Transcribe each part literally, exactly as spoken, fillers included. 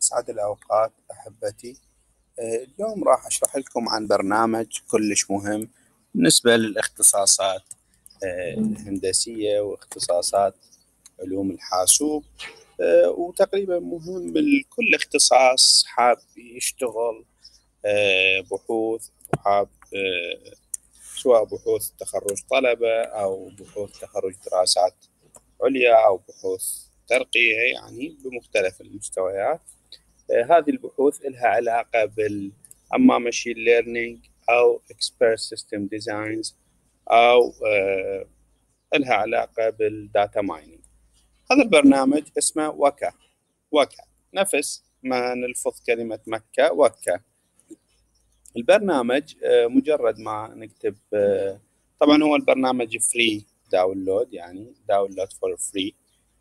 أسعد الأوقات أحبتي. آه، اليوم راح أشرح لكم عن برنامج كلش مهم بالنسبة للاختصاصات آه، الهندسية واختصاصات علوم الحاسوب. آه، وتقريبا مهم لكل اختصاص حاب يشتغل آه، بحوث وحاب آه، سواء بحوث تخرج طلبة أو بحوث تخرج دراسات عليا أو بحوث ترقية، يعني بمختلف المستويات. آه، هذه البحوث لها علاقة بال أما ماشين ليرنينج أو expert system designs أو آه، لها علاقة بالداتا مايننج. هذا البرنامج اسمه وكا. وكا نفس ما نلفظ كلمة مكة وكا. البرنامج آه، مجرد ما نكتب آه، طبعا هو البرنامج فري داونلود، يعني داونلود فور فري.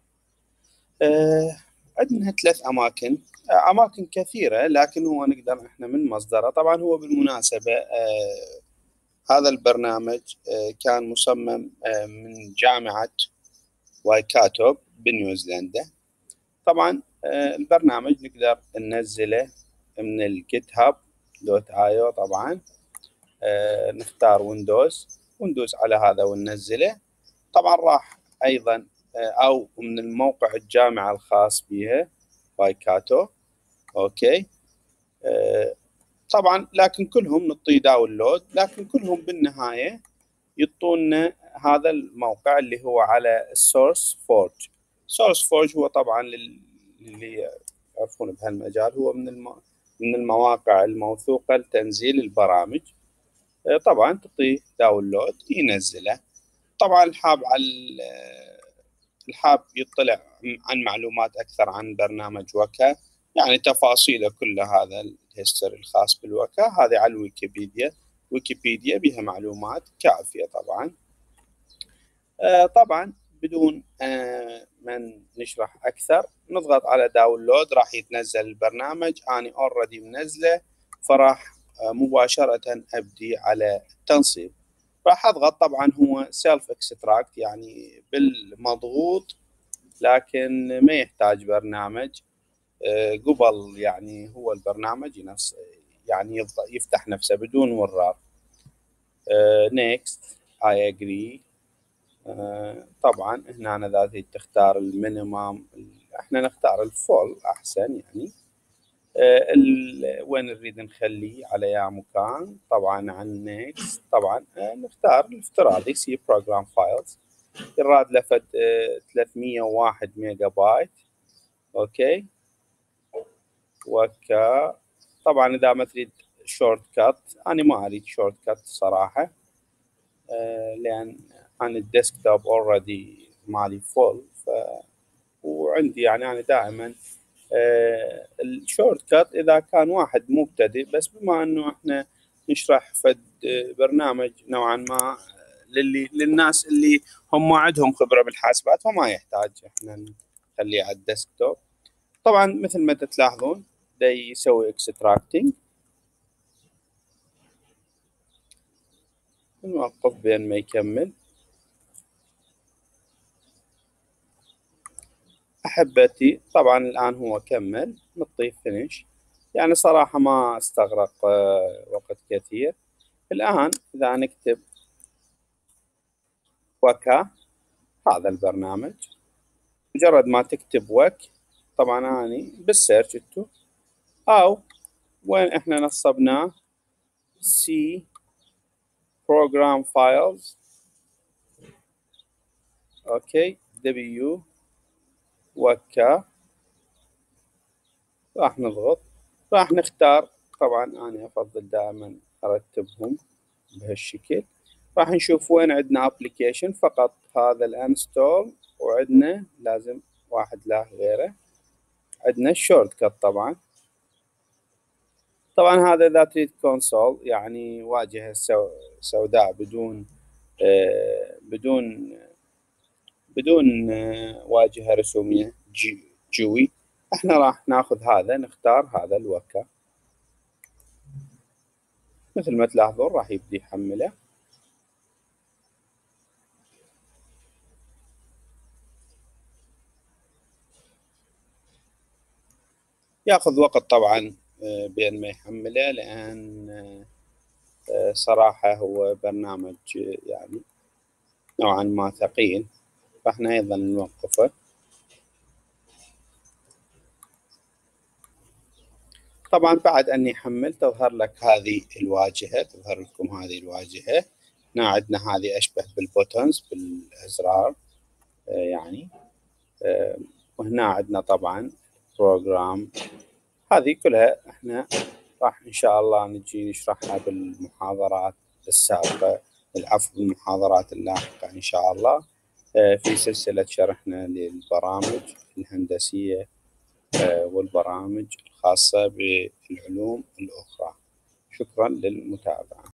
عندنا ثلاث أماكن، آه، أماكن كثيرة، لكن هو نقدر إحنا من مصدره. طبعا هو بالمناسبة آه، هذا البرنامج آه، كان مصمم آه، من جامعة وايكاتو بنيوزيلندا. طبعا آه، البرنامج نقدر ننزله من الجيت هاب دوت ايو. طبعا آه، نختار ويندوز ويندوز على هذا وننزله. طبعا راح أيضا آه، أو من الموقع الجامعة الخاص بها وايكاتو. أوكي. آه، طبعا لكن كلهم نطي داونلود، لكن كلهم بالنهاية يعطونا هذا الموقع اللي هو على السورس فورج. سورس فورج هو طبعا اللي يعرفون بهالمجال هو من الم... من المواقع الموثوقة لتنزيل البرامج. آه، طبعا تعطيه داونلود ينزله. طبعا الحاب على الحاب يطلع عن معلومات أكثر عن برنامج وكا، يعني تفاصيله كل هذا الهيستوري الخاص بالوكا، هذه على الويكيبيديا. ويكيبيديا بها معلومات كافية طبعا. آه طبعا بدون آه من نشرح أكثر، نضغط على داونلود راح يتنزل البرنامج. أنا أوريدي منزله، فراح آه مباشرة أبدي على التنصيب. راح أضغط. طبعا هو سيلف اكستراكت، يعني بالمضغوط، لكن ما يحتاج برنامج آه قبل، يعني هو البرنامج نفس يعني يفتح نفسه بدون ورار. نيكست اي اجري. طبعا هنا أنا ذاتي تختار المينيمم، احنا نختار الفول احسن يعني. آه وين نريد نخليه على يا مكان. طبعا عن نيكست. طبعا آه نختار الافتراضي سي بروجرام فايلز. يراد لفد آه ثلاثمية وواحد ميجا بايت. اوكي. وكا. طبعا اذا ما تريد شورت كات، انا ما اريد شورت كات صراحة، آه لان انا الديسكتوب اوريدي مالي فول. ف وعندي يعني انا دائما آه الشورت كات اذا كان واحد مبتدئ. بس بما انه احنا نشرح فد برنامج نوعا ما للي للناس اللي هم ما عندهم خبرة بالحاسبات، فما يحتاج احنا نخليه على الديسكتوب. طبعا مثل ما تلاحظون دا يسوي اكستراكتنج. نوقف بين ما يكمل. أحبتي طبعا الآن هو كمل، نطيه فينيش. يعني صراحة ما استغرق وقت كثير. الآن إذا نكتب وكا، هذا البرنامج، مجرد ما تكتب وك، طبعا أني بالسيرش انتو أو وين إحنا نصبناه سي program files. أوكي. دبليو وكا. راح نضغط، راح نختار. طبعا أنا أفضل دائما أرتبهم بهالشكل. راح نشوف وين عندنا ابلكيشن فقط هذا الانستول، وعندنا لازم واحد لا غيره. عندنا الشورت كت. طبعا طبعا هذا اذا تريد كونسول، يعني واجهة سوداء بدون آه بدون بدون آه واجهة رسومية جي جوي. احنا راح ناخذ هذا، نختار هذا الوكا. مثل ما تلاحظون راح يبدي يحمله. ياخذ وقت طبعا بين ما يحمله، لأن صراحة هو برنامج يعني نوعا ما ثقيل، فاحنا أيضا نوقفه. طبعا بعد أن يحمل تظهر لك هذه الواجهة، تظهر لكم هذه الواجهة. هنا عندنا هذه أشبه بالبوتونز، بالأزرار يعني. وهنا عندنا طبعا بروجرام. هذه كلها احنا راح ان شاء الله نجي نشرحها بالمحاضرات السابقة، العفو، بالمحاضرات اللاحقة ان شاء الله، في سلسلة شرحنا للبرامج الهندسية والبرامج الخاصة بالعلوم الأخرى. شكرا للمتابعة.